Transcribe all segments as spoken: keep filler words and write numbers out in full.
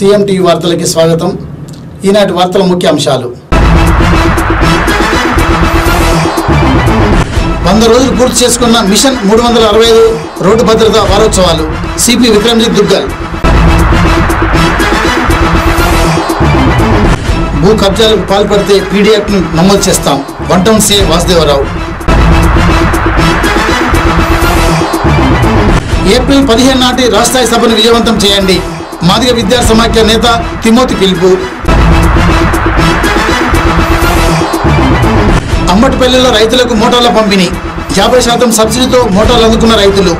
CM TV వార్తలకి స్వాగతం. ఈనాటి వార్తల ముఖ్య అంశాలు. వంద రోజులు పూర్తి చేసుకున్న మిషన్ మూడు వందల అరవై ఐదు రోడ్డు భద్రతా వారోత్సవాలు. సిపి విక్రమ్జిత్ దుగ్గల్. భూ కబ్జాలకు పాల్పడితే పీడీఎఫ్ను నమోదు చేస్తాం. One town CI Vasudevarao. April పదిహేను నాటి రాష్ట్రస్థాయి సభను విజయవంతం చేయండి. మాదిగ విద్యా సమాఖ్య నేత తిమోతి పిలుపు. అమ్మటిపల్లిలో రైతులకు మోటార్ల పంపిణీ. యాభై శాతం సబ్సిడీతో మోటార్లు అందుకున్న రైతులు.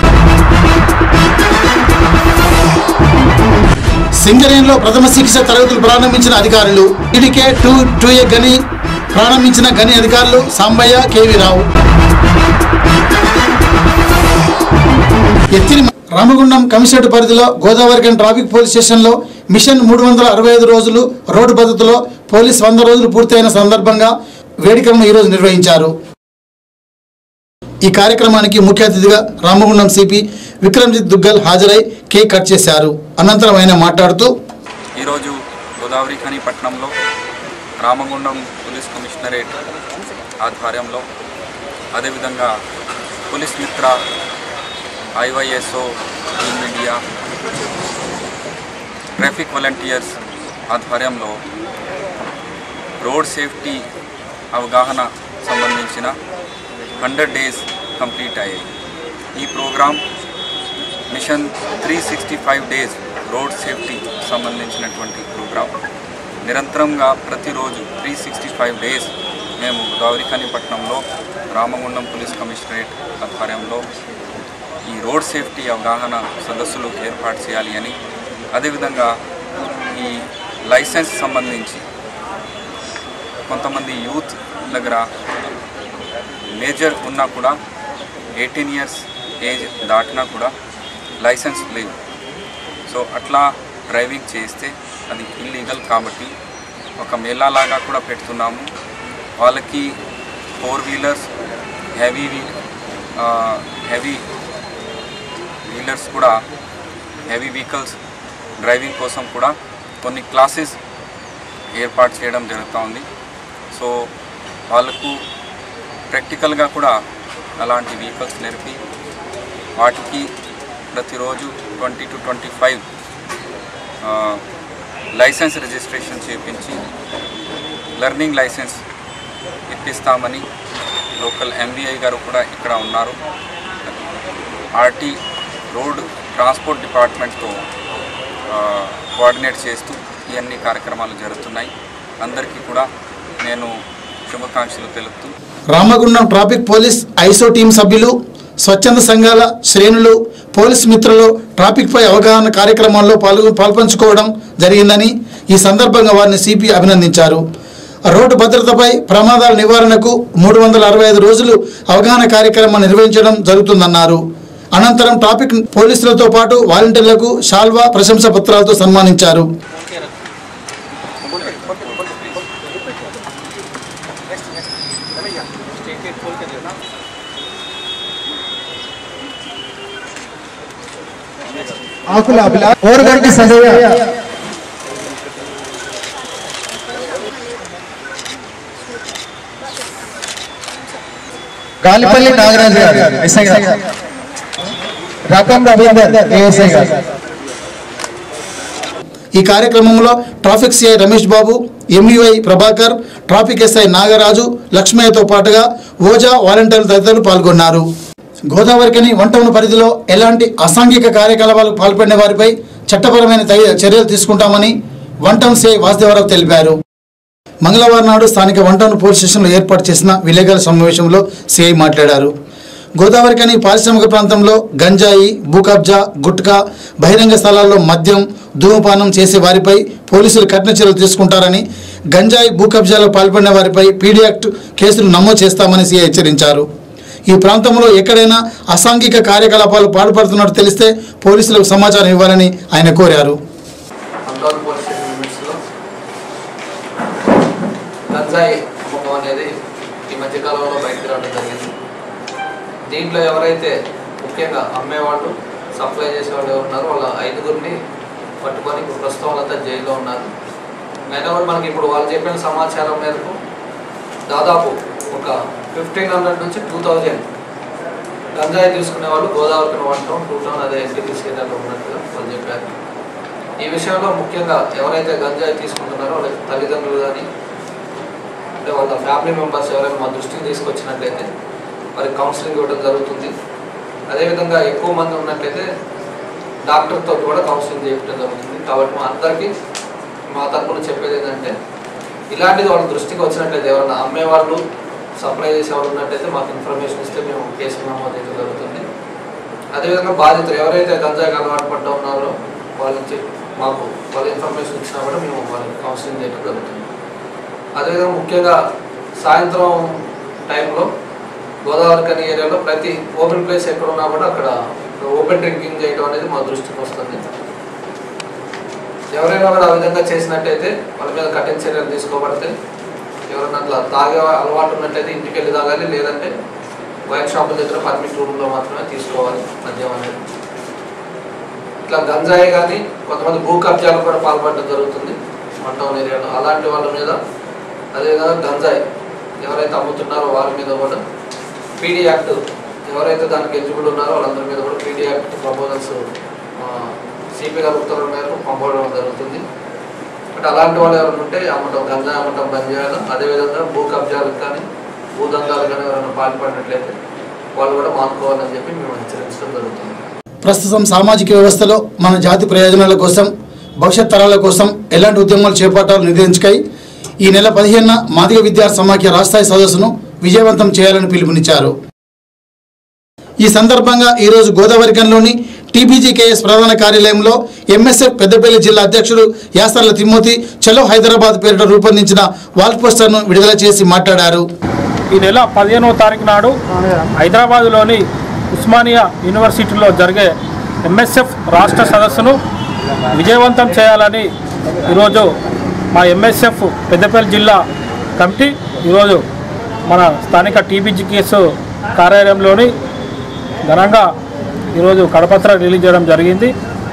సింగరేణిలో ప్రథమ శిక్ష తరగతులు ప్రారంభించిన అధికారులు. ఇడికే టూ టూ ఏ గని ప్రారంభించిన గని అధికారులు సాంబయ్య, కేవీ రావు. ఎత్తిరి రామగుండం కమిషనరేట్ పరిధిలో గోదావరిఖని ట్రాఫిక్ పోలీస్ స్టేషన్లో మిషన్ మూడు వందల అరవై ఐదు రోజులు రోడ్డు భద్రతలో పోలీస్ వంద రోజులు పూర్తయిన సందర్భంగా వేడుకలను ఈరోజు నిర్వహించారు. ఈ కార్యక్రమానికి ముఖ్య అతిథిగా రామగుండం సిపి విక్రమ్జిత్ దుగ్గల్ హాజరై కేక్ కట్ చేశారు. అనంతరం ఆయన మాట్లాడుతూ, ఈరోజు గోదావరిఖని పట్టణంలో రామగుండం పోలీస్ కమిషనరేట్ ఆధ్వర్యంలో, అదేవిధంగా police Mitra, IYSO, team India, traffic volunteers ఆధ్వర్యంలో రోడ్ సేఫ్టీ అవగాహన సంబంధించిన హండ్రెడ్ డేస్ కంప్లీట్ అయ్యాయి. ఈ program mission three sixty five days road safety సంబంధించినటువంటి ప్రోగ్రాం. నిరంతరంగా ప్రతిరోజు త్రీ సిక్స్టీ ఫైవ్ డేస్ మేము గోదావరిఖని పట్టణంలో రామగుండం పోలీస్ కమిషనరేట్ ఆధ్వర్యంలో ఈ రోడ్ సేఫ్టీ అవగాహన సదస్సులు ఏర్పాటు చేయాలి అని, అదేవిధంగా ఈ లైసెన్స్ సంబంధించి కొంతమంది యూత్ దగ్గర మేజర్ ఉన్నా కూడా ఎయిటీన్ ఇయర్స్ ఏజ్ దాటినా కూడా లైసెన్స్ లేవు. సో అట్లా డ్రైవింగ్ చేస్తే అది ఇల్లీగల్ కాబట్టి ఒక మేళాలాగా కూడా పెడుతున్నాము. వాళ్ళకి four wheelers, heavy heavy wheelers కూడా, హెవీ వెహికల్స్ డ్రైవింగ్ కోసం కూడా కొన్ని క్లాసెస్ ఏర్పాటు చేయడం జరుగుతూ ఉంది. సో వాళ్ళకు ప్రాక్టికల్గా కూడా అలాంటి వెహికల్స్ నేర్పి వాటికి ప్రతిరోజు twenty two twenty five license registration చేయించి లెర్నింగ్ లైసెన్స్ ఇప్పిస్తామని లోకల్ ఎంబీఐ గారు కూడా ఇక్కడ ఉన్నారు. ఆర్టీ రోడ్ ట్రాన్స్పోర్ట్ డిపార్ట్మెంట్తో కోఆర్డినేట్ చేస్తూ ఇవన్నీ కార్యక్రమాలు జరుగుతున్నాయి. అందరికీ కూడా నేను శుభాకాంక్షలు తెలుపుతూ, Ramagundam traffic police ISO team సభ్యులు, స్వచ్ఛంద సంఘాల శ్రేణులు, పోలీస్ మిత్రులు ట్రాఫిక్పై అవగాహన కార్యక్రమాల్లో పాల్గొ పాల్పంచుకోవడం జరిగిందని ఈ సందర్భంగా వారిని సిపి అభినందించారు. రోడ్డు భద్రతపై ప్రమాదాల నివారణకు మూడు వందల అరవై ఐదు రోజులు అవగాహన కార్యక్రమం నిర్వహించడం జరుగుతుందన్నారు. అనంతరం ట్రాఫిక్ పోలీసులతో పాటు వాలంటీర్లకు శాల్వా, ప్రశంసా పత్రాలతో సన్మానించారు. గాలిపల్లి నాగరాజు గారు, ఎస్ఐ గారు, రకం రవీందర్, ఏఎస్ఐ గారు. ఈ కార్యక్రమంలో traffic CI Ramesh Babu, MUI Prabhakar, traffic SI Nagaraju, లక్ష్మయ్యతో పాటుగా ఓజా, వాలంటీర్లు తదితరులు పాల్గొన్నారు. గోదావరిఖని వన్ టౌన్ పరిధిలో ఎలాంటి అసాంఘిక కార్యకలాపాలకు పాల్పడిన వారిపై చట్టపరమైన చర్యలు తీసుకుంటామని వన్ టౌన్ సిఐ వాసుదేవరావు తెలిపారు. మంగళవారం నాడు స్థానిక వన్ టౌన్ పోలీస్ స్టేషన్లో ఏర్పాటు చేసిన విలేకరుల సమావేశంలో సిఐ మాట్లాడారు. గోదావరిఖని పారిశ్రామిక ప్రాంతంలో గంజాయి, భూ కబ్జా, గుట్కా, బహిరంగ స్థలాల్లో మద్యం, ధూమపానం చేసే వారిపై పోలీసులు కఠిన చర్యలు తీసుకుంటారని, గంజాయి, భూ కబ్జాలకు పాల్పడిన వారిపై పీడీ యాక్ట్ కేసులు నమోదు చేస్తామని సీఐ హెచ్చరించారు. ఈ ప్రాంతంలో ఎక్కడైనా అసాంఘిక కార్యకలాపాలు పాల్పడుతున్నట్టు తెలిస్తే పోలీసులకు సమాచారం ఇవ్వాలని ఆయన కోరారు. దీంట్లో ఎవరైతే ముఖ్యంగా అమ్మేవాళ్ళు, సప్లై చేసేవాళ్ళు ఉన్నారో వాళ్ళ ఐదుగురిని పట్టుకొని ఇప్పుడు ప్రస్తుతం వాళ్ళంతా జైల్లో ఉన్నారు. అయినా కూడా మనకి ఇప్పుడు వాళ్ళు చెప్పిన సమాచారం మేరకు దాదాపు ఒక ఫిఫ్టీన్ హండ్రెడ్ నుంచి టూ థౌజండ్ గంజాయి తీసుకునే వాళ్ళు గోదావరికి వన్ టౌన్ టూ టౌన్ అదే ఎన్టీపీసీ ఏరియాలో ఉన్నట్టుగా వాళ్ళు చెప్పారు. ఈ విషయంలో ముఖ్యంగా ఎవరైతే గంజాయి తీసుకుంటున్నారో వాళ్ళ తల్లిదండ్రులు కానీ అంటే వాళ్ళ ఫ్యామిలీ మెంబర్స్ ఎవరైనా మా దృష్టికి తీసుకొచ్చినట్లయితే వారికి కౌన్సిలింగ్ ఇవ్వడం జరుగుతుంది. అదేవిధంగా ఎక్కువ మంది ఉన్నట్లయితే డాక్టర్తో కూడా కౌన్సిలింగ్ చేయడం జరుగుతుంది. కాబట్టి మా అందరికీ మా తరపున చెప్పేది ఏంటంటే ఇలాంటిది వాళ్ళ దృష్టికి వచ్చినట్లయితే ఎవరైనా అమ్మేవాళ్ళు సప్లై చేసేవాళ్ళు ఉన్నట్టయితే మాకు ఇన్ఫర్మేషన్ ఇస్తే మేము కేసు నమోదు చేయడం జరుగుతుంది. అదేవిధంగా బాధితులు ఎవరైతే గంజాయికి అలవాటు పడ్డా ఉన్నారో వాళ్ళ నుంచి మాకు వాళ్ళ ఇన్ఫర్మేషన్ ఇచ్చినా కూడా మేము వాళ్ళకి కౌన్సిలింగ్ చేయడం జరుగుతుంది. అదేవిధంగా ముఖ్యంగా సాయంత్రం టైంలో గోదావరి కని ఏరియాలో ప్రతి ఓపెన్ ప్లేస్ ఎక్కడ ఉన్నా కూడా అక్కడ ఓపెన్ డ్రింకింగ్ చేయడం అనేది మా దృష్టికి వస్తుంది. ఎవరైనా కూడా ఆ విధంగా చేసినట్టయితే వాళ్ళ మీద కఠిన చర్యలు తీసుకోబడితే ఎవరైనా అట్లా తాగే అలవాటు ఉన్నట్టయితే ఇంటికి వెళ్ళి తాగాలి, లేదంటే వైన్ షాపుల దగ్గర పర్మిట్ రూమ్లో మాత్రమే తీసుకోవాలి మద్యం అనేది. ఇట్లా గంజాయి కానీ కొంతమంది భూ కబ్జాలు కూడా పాల్పడడం జరుగుతుంది వన్ టౌన్ ఏరియాలో. అలాంటి వాళ్ళ మీద అదేవిధంగా గంజాయి ఎవరైతే అమ్ముతున్నారో వాళ్ళ మీద కూడా పీడీ యాక్ట్ ఎవరైతే దానికి ఎలిజిబుల్ ఉన్నారో వాళ్ళందరి మీద కూడా పీడీ యాక్ట్ ప్రపోజల్స్ సిపి గారి ఉత్తర్వుల మేరకు పంపడం జరుగుతుంది. బట్ అలాంటి వాళ్ళు ఎవరైనా ఉంటే అమ్మటం గంజాయి అమ్మటం బంద్ చేయాలి. అదేవిధంగా భూ కబ్జాలకు కానీ భూదందాలు కానీ ఎవరైనా పాల్పడినట్లయితే వాళ్ళు కూడా మానుకోవాలని చెప్పి మేము హెచ్చరించడం జరుగుతుంది. ప్రస్తుతం సామాజిక వ్యవస్థలో మన జాతి ప్రయోజనాల కోసం భవిష్యత్ తరాల కోసం ఎలాంటి ఉద్యమాలు చేపట్టాలో నిర్ణయించుకై ఈ నెల పదిహేనున మాదిగ విద్యార్థి సమాఖ్య రాష్ట్రస్థాయి సదస్సును విజయవంతం చేయాలని పిలుపునిచ్చారు. ఈ సందర్భంగా ఈరోజు గోదావరికంలోని టీబీజీకేఎస్ ప్రధాన కార్యాలయంలో ఎంఎస్ఎఫ్ పెద్దపల్లి జిల్లా అధ్యక్షుడు యాసర్ల తిమ్మోతి చలో హైదరాబాద్ పేరిట రూపొందించిన వాల్ పోస్టర్ను విడుదల చేసి మాట్లాడారు. ఈ నెల పదిహేనవ తారీఖు నాడు హైదరాబాదులోని ఉస్మానియా యూనివర్సిటీలో జరిగే ఎంఎస్ఎఫ్ రాష్ట్ర సదస్సును విజయవంతం చేయాలని ఈరోజు మా ఎంఎస్ఎఫ్ పెద్దపల్లి జిల్లా కమిటీ ఈరోజు మన స్థానిక టీబీజీకేఎస్ కార్యాలయంలోని ఘనంగా ఈరోజు కరపత్ర రిలీజ్ చేయడం జరిగింది.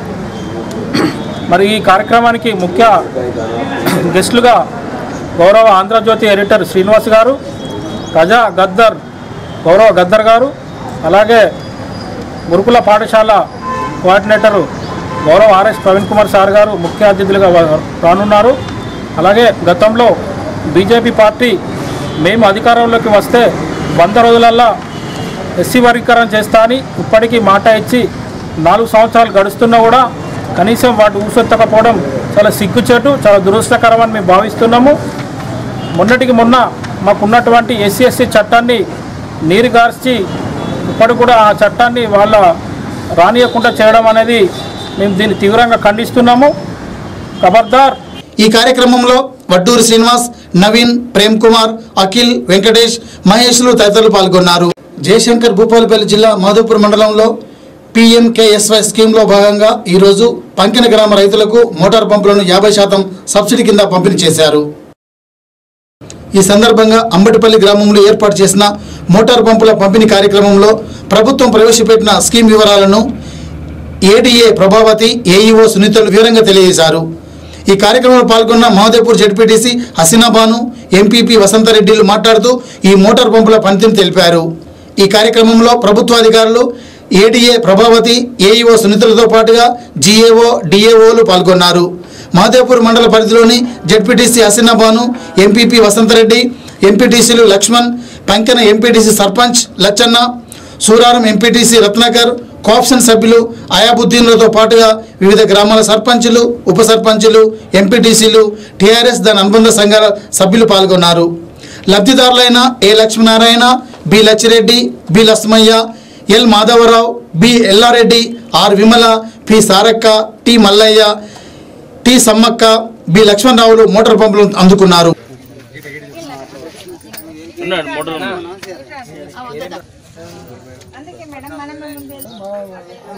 మరి ఈ కార్యక్రమానికి ముఖ్య గెస్టులుగా గౌరవ ఆంధ్రజ్యోతి ఎడిటర్ శ్రీనివాస్ గారు, ప్రజా గద్దర్ గౌరవ గద్దర్ గారు, అలాగే గురుకుల పాఠశాల కోఆర్డినేటరు గౌరవ ఆర్ఎస్ ప్రవీణ్ కుమార్ సార్ గారు ముఖ్య అతిథులుగా రానున్నారు. అలాగే గతంలో బీజేపీ పార్టీ మేము అధికారంలోకి వస్తే వంద రోజులల్లో ఎస్సీ వర్గీకరణ చేస్తా అని ఇప్పటికీ మాట ఇచ్చి నాలుగు సంవత్సరాలు గడుస్తున్నా కూడా కనీసం వాటి ఊసెత్తకపోవడం చాలా సిగ్గుచేటు, చాలా దురదృష్టకరమని మేము భావిస్తున్నాము. మొన్నటికి మొన్న మాకున్నటువంటి ఎస్సీ ఎస్సీ చట్టాన్ని నీరుగార్చి ఇప్పటికి కూడా ఆ చట్టాన్ని వాళ్ళ రానియకుండా చేయడం అనేది మేము దీన్ని తీవ్రంగా ఖండిస్తున్నాము. ఖబర్దార్. ఈ కార్యక్రమంలో వడ్డూరి శ్రీనివాస్, నవీన్, ప్రేమ్ కుమార్, అఖిల్, వెంకటేష్, మహేష్లు తదితరులు పాల్గొన్నారు. జయశంకర్ భూపాలపల్లి జిల్లా మాధవపూర్ మండలంలో పీఎంకేఎస్వై స్కీమ్లో భాగంగా ఈరోజు పంకిన గ్రామ రైతులకు మోటార్ పంపులను యాభై శాతం సబ్సిడీ కింద పంపిణీ చేశారు. ఈ సందర్భంగా అంబటిపల్లి గ్రామంలో ఏర్పాటు చేసిన మోటార్ పంపుల పంపిణీ కార్యక్రమంలో ప్రభుత్వం ప్రవేశపెట్టిన స్కీమ్ వివరాలను ఏడీఏ ప్రభావతి, ఏఈఓ సునీతలు వివరంగా తెలియజేశారు. ఈ కార్యక్రమంలో పాల్గొన్న మహదేవ్పూర్ జెడ్పీటీసీ హసీనాబాను, ఎంపీపీ వసంతరెడ్డిలు మాట్లాడుతూ ఈ మోటార్ పంపుల పనితీరును తెలిపారు. ఈ కార్యక్రమంలో ప్రభుత్వాధికారులు ఏడీఏ ప్రభావతి, ఏఈఓ సునీతలతో పాటుగా జీఏఓ, డిఏఓలు పాల్గొన్నారు. మహదేవ్పూర్ మండల పరిధిలోని జెడ్పీటీసీ హసీనాబాను, ఎంపీపీ వసంతరెడ్డి, ఎంపీటీసీలు Laxman, Pankena MPTC sarpanch Lachanna, Suraram MPTC Ratnakar, cooption సభ్యులు అయాబుద్దీన్లతో పాటుగా వివిధ గ్రామాల సర్పంచులు, ఉప సర్పంచులు, ఎంపీటీసీలు, టీఆర్ఎస్ దాని అనుబంధ సంఘాల సభ్యులు పాల్గొన్నారు. లబ్ధిదారులైన A Lakshminarayana, B Lachireddy, B Lasmaiah, L Madhavarao, B Ellareddy, R Vimala, P Sarakka, T Mallaiah, T Sammakka, B లక్ష్మణరావులు మోటార్ పంపులు అందుకున్నారు. అందుకే మేడం మనం ముందు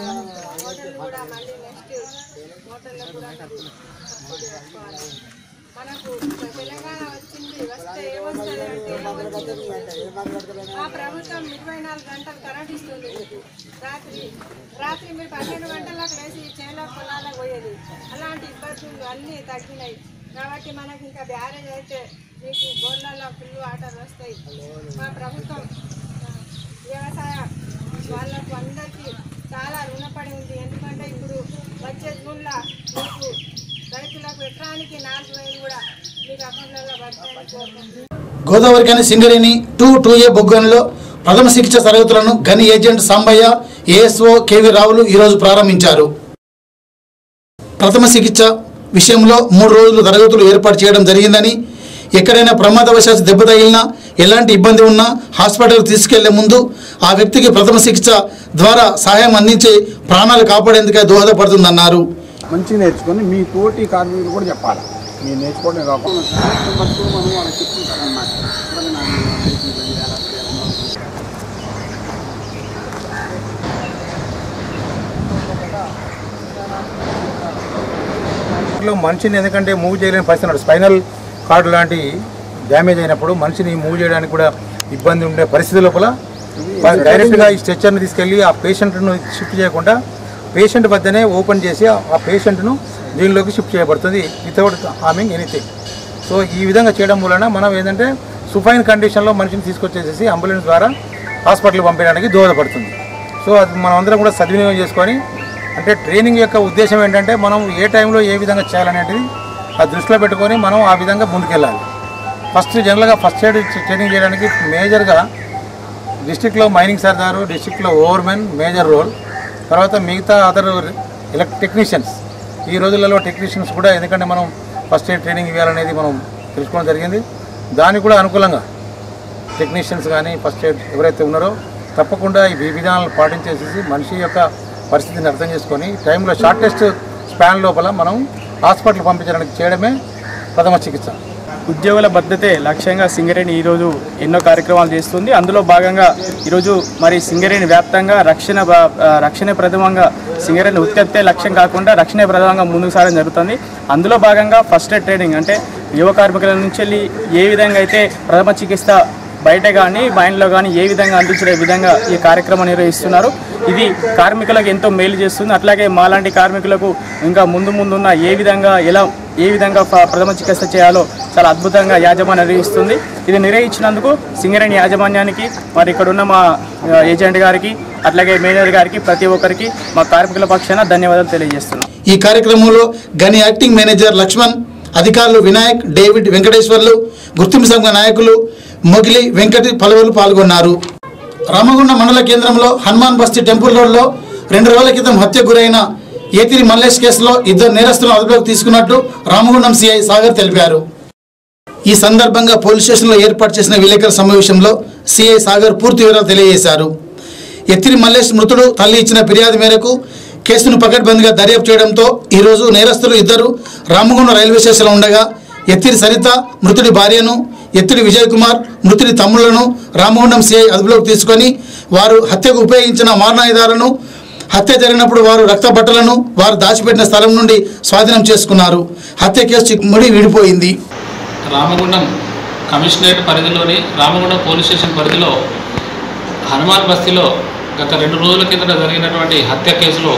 మోటార్లు కూడా మళ్ళీ నెక్స్ట్ మోటార్లు కూడా మనకు తెలంగాణ వచ్చింది వస్తే ఏమొస్తుంది మా ప్రభుత్వం ఇరవై నాలుగు గంటలు కరెంట్ ఇస్తుంది. రాత్రి రాత్రి మీరు పన్నెండు గంటలకు వేసి చేల పొలాలకు పోయేది. అలాంటి ఇబ్బందులు అన్నీ తగ్గినాయి కాబట్టి మనకి ఇంకా బ్యారేజ్ అయితే మీకు బోర్లలో ఫుల్ వాటర్ వస్తాయి. మా ప్రభుత్వం వ్యవసాయ వాళ్ళకు అందరికీ చాలా రుణపడి ఉంది. ఎందుకంటే ఇప్పుడు వచ్చే జూన్లో మీకు రైతులకు ఎకరానికి నాలుగు వేలు కూడా మీకు అకౌంట్లలో పడతాయని కోరుకుంటున్నాను. గోదావరి గని సింగరేణి టూ టూ ఏ బొగ్గన్లో ప్రథమ శిక్ష తరగతులను గని ఏజెంట్ సాంబయ్య, ఏఎస్ఓ కేవీ రావులు ఈరోజు ప్రారంభించారు. ప్రథమ చికిత్స విషయంలో మూడు రోజులు తరగతులు ఏర్పాటు చేయడం జరిగిందని, ఎక్కడైనా ప్రమాదవశాత్తు దెబ్బ తగిలినా ఎలాంటి ఇబ్బంది ఉన్నా హాస్పిటల్కి తీసుకెళ్లే ముందు ఆ వ్యక్తికి ప్రథమ చికిత్స ద్వారా సహాయం అందించి ప్రాణాలు కాపాడేందుకే దోహదపడుతుందన్నారు. మంచిగా నేర్చుకొని మీ తోటి కార్మికులు కూడా చెప్పాలి. మీరు నేర్చుకోవడమే కాకుండా మనం వాళ్ళకి చెప్తుంటారన్నమాట. మనిషిని ఎందుకంటే మూవ్ చేయలేని పరిస్థితి ఉన్నాడు. స్పైనల్ కార్డు లాంటి డ్యామేజ్ అయినప్పుడు మనిషిని మూవ్ చేయడానికి కూడా ఇబ్బంది ఉండే పరిస్థితి లోపల డైరెక్ట్గా ఈ స్ట్రెచ్చర్ని తీసుకెళ్ళి ఆ పేషెంట్ను షిఫ్ట్ చేయకుండా పేషెంట్ వద్దనే ఓపెన్ చేసి ఆ పేషెంట్ను దీనిలోకి షిఫ్ట్ చేయబడుతుంది వితౌట్ హార్మింగ్ ఎనీథింగ్. సో ఈ విధంగా చేయడం వలన మనం ఏంటంటే సుఫైన్ కండిషన్లో మనిషిని తీసుకొచ్చేసేసి అంబులెన్స్ ద్వారా హాస్పిటల్కి పంపించడానికి దోహదపడుతుంది. సో అది మనం అందరం కూడా సద్వినియోగం చేసుకొని, అంటే ట్రైనింగ్ యొక్క ఉద్దేశం ఏంటంటే మనం ఏ టైంలో ఏ విధంగా చేయాలనేది ఆ దృష్టిలో పెట్టుకొని మనం ఆ విధంగా ముందుకెళ్ళాలి. ఫస్ట్ జనరల్గా ఫస్ట్ ఎయిడ్ ట్రైనింగ్ చేయడానికి మేజర్గా డిస్ట్రిక్ట్లో మైనింగ్ సర్దారు, డిస్ట్రిక్ట్లో ఓవర్మెన్ మేజర్ రోల్, తర్వాత మిగతా అదర్ ఎలక్ట్ టెక్నీషియన్స్. ఈ రోజులలో టెక్నీషియన్స్ కూడా ఎందుకంటే మనం ఫస్ట్ ఎయిడ్ ట్రైనింగ్ ఇవ్వాలనేది మనం తెలుసుకోవడం జరిగింది. దానికి కూడా అనుకూలంగా టెక్నీషియన్స్ కానీ ఫస్ట్ ఎయిడ్ ఎవరైతే ఉన్నారో తప్పకుండా ఈ విధానాలను పాటించేసేసి మనిషి యొక్క పరిస్థితిని అర్థం చేసుకొని టైంలో షార్టెస్ట్ స్పాన్ లోపల మనం హాస్పిటల్ పంపించడానికి చేయడమే ప్రథమ చికిత్స. ఉద్యోగుల భద్రతే లక్ష్యంగా సింగరేణి ఈరోజు ఎన్నో కార్యక్రమాలు చేస్తుంది. అందులో భాగంగా ఈరోజు మరి సింగరేణి వ్యాప్తంగా రక్షణ రక్షణ ప్రథమంగా సింగరేణి ఉత్పత్తే లక్ష్యం కాకుండా రక్షణ ప్రథమంగా ముందుకు సాగడం జరుగుతుంది. అందులో భాగంగా ఫస్ట్ ఎయిడ్ ట్రైనింగ్ అంటే యువ కార్మికుల నుంచి వెళ్ళి ఏ విధంగా అయితే ప్రథమ చికిత్స బయట కానీ మైండ్లో కానీ ఏ విధంగా అందించే విధంగా ఈ కార్యక్రమం నిర్వహిస్తున్నారు. ఇది కార్మికులకు ఎంతో మేలు చేస్తుంది. అట్లాగే మాలాంటి కార్మికులకు ఇంకా ముందు ముందున్న ఏ విధంగా ఎలా ఏ విధంగా ప్రథమ చికిత్స చేయాలో చాలా అద్భుతంగా యాజమాన్యం నిర్వహిస్తుంది. ఇది నిర్వహించినందుకు సింగరేణి యాజమాన్యానికి, మరి ఇక్కడ ఉన్న మా ఏజెంట్ గారికి, అట్లాగే మేనేజర్ గారికి, ప్రతి ఒక్కరికి మా కార్మికుల పక్షాన ధన్యవాదాలు తెలియజేస్తున్నాం. ఈ కార్యక్రమంలో గని యాక్టింగ్ మేనేజర్ లక్ష్మణ్, అధికారులు వినాయక్, డేవిడ్, వెంకటేశ్వర్లు, గుర్తింపు సంఘ నాయకులు మొగిలి, వెంకటి పలువురు పాల్గొన్నారు. రామగుండం మండల కేంద్రంలో హనుమాన్ బస్తీ టెంపుల్ రోడ్లో రెండు రోజుల క్రితం హత్యకు గురైన ఏతిరి మల్లేష్ కేసులో ఇద్దరు నేరస్తులను అదుపులోకి తీసుకున్నట్టు రామగుండం సిఐ సాగర్ తెలిపారు. ఈ సందర్భంగా పోలీస్ స్టేషన్లో ఏర్పాటు చేసిన విలేకరుల సమావేశంలో సిఐ సాగర్ పూర్తి వివరాలు తెలియజేశారు. ఎత్తిరి మల్లేష్ మృతుడు తల్లి ఇచ్చిన ఫిర్యాదు మేరకు కేసును పకడ్బందీగా దర్యాప్తు చేయడంతో ఈరోజు నేరస్తులు ఇద్దరు రామగుండం రైల్వే స్టేషన్లో ఉండగా ఎత్తిరి సరిత, మృతుడి భార్యను, ఎత్తిడి విజయ్ కుమార్, మృతుడి తమ్ముళ్లను రామగుండం సిఐ అదుపులోకి తీసుకొని వారు హత్యకు ఉపయోగించిన మారణాయుధాలను, హత్య జరిగినప్పుడు వారు రక్త బట్టలను వారు దాచిపెట్టిన స్థలం నుండి స్వాధీనం చేసుకున్నారు. హత్య కేసు చిక్కుముడి విడిపోయింది. రామగుండం కమిషనరేట్ పరిధిలోని రామగుండం పోలీస్ స్టేషన్ పరిధిలో హనుమాన్ బస్తీలో గత రెండు రోజుల కిందట జరిగినటువంటి హత్య కేసులో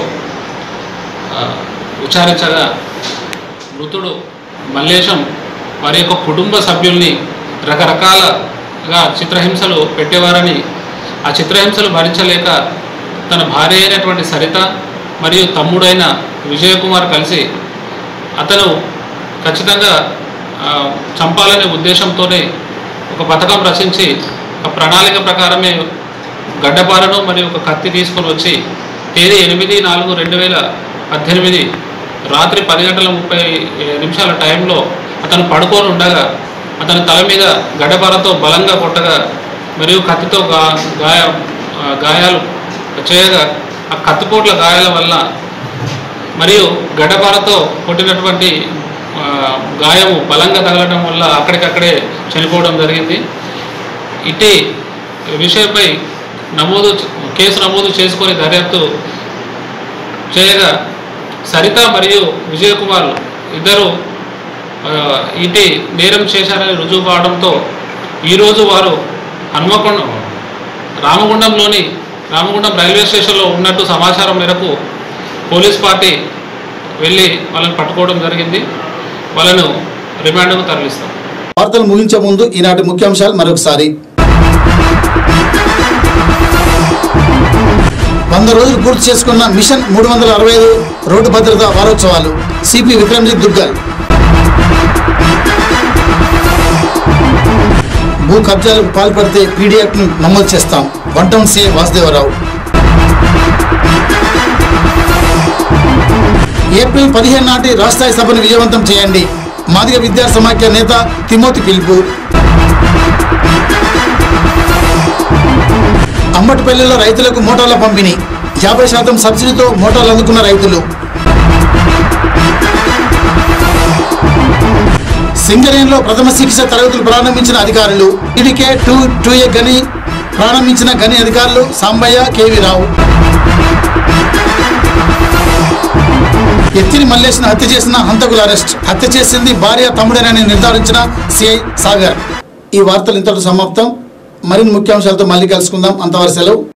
విచారించగా మృతుడు మల్లేశం వారి యొక్క కుటుంబ సభ్యుల్ని రకరకాలుగా చిత్రహింసలు పెట్టేవారని, ఆ చిత్రహింసలు భరించలేక తన భార్య అయినటువంటి సరిత మరియు తమ్ముడైన విజయ్ కుమార్ కలిసి అతను ఖచ్చితంగా చంపాలనే ఉద్దేశంతోనే ఒక పథకం రచించి ఒక ప్రణాళిక ప్రకారమే గడ్డపారను మరియు ఒక కత్తి తీసుకొని వచ్చి తేదీ ఎనిమిది నాలుగు రెండు వేల పద్దెనిమిది రాత్రి పది గంటల ముప్పై నిమిషాల టైంలో అతను పడుకొని ఉండగా అతని తల మీద గడ్డపారతో బలంగా కొట్టగా మరియు కత్తితో గా గాయ గాయాలు చేయగా ఆ కత్తిపోట్ల గాయాల వల్ల మరియు గడ్డపారతో కొట్టినటువంటి గాయము బలంగా తగలడం వల్ల అక్కడికక్కడే చనిపోవడం జరిగింది. ఇటీ విషయంపై నమోదు కేసు నమోదు చేసుకొని దర్యాప్తు చేయగా సరిత మరియు విజయ్ కుమార్ ఇద్దరు ఇటీ నేరం చేశారని రుజువు కావడంతో ఈరోజు వారు హన్మకొండ రామగుండంలోని రామగుండం రైల్వే స్టేషన్లో ఉన్నట్టు సమాచారం మేరకు పోలీస్ పార్టీ వెళ్ళి వాళ్ళని పట్టుకోవడం జరిగింది. వాళ్ళను రిమాండ్కు తరలిస్తాం. వార్తలు ముగించే ముందు ఈనాటి ముఖ్యాంశాలు మరొకసారి. వంద రోజులు పూర్తి చేసుకున్న మిషన్ మూడు వందల అరవై ఐదు రోడ్డు భద్రతా వారోత్సవాలు. సిపి విక్రమ్జిత్ దుగ్గల్. భూ కబ్జాలకు పాల్పడితే పీడీఎఫ్ను నమోదు చేస్తాం. One town CI Vasudevarao. April పదిహేను నాటి రాష్ట్రస్థాయి సభను విజయవంతం చేయండి. మాదిగ విద్యా సమాఖ్య నేత తిమోతి పిలుపు. అంబటిపల్లిలో రైతులకు మోటార్ల పంపిణీ. యాభై శాతం సబ్సిడీతో మోటార్లు అందుకున్న రైతులు. సింగరేణిలో ప్రథమ శిక్షణ తరగతులు ప్రారంభించిన అధికారులు. ఇడికే టూ టూ ఏ గని ప్రారంభించిన గని అధికారులు సాంబయ్య, కేవీ రావు. ఎత్తిని మల్లేష్ను హత్య చేసిన హంతకుల అరెస్ట్. హత్య చేసింది భార్య తమ్ముడేనని నిర్ధారించిన సిఐ సాగర్. ఈ వార్తలు ఇంతటితో సమాప్తం. మరిన్ని ముఖ్యాంశాలతో మళ్ళీ కలుసుకుందాం. అంతవరకు సెలవు.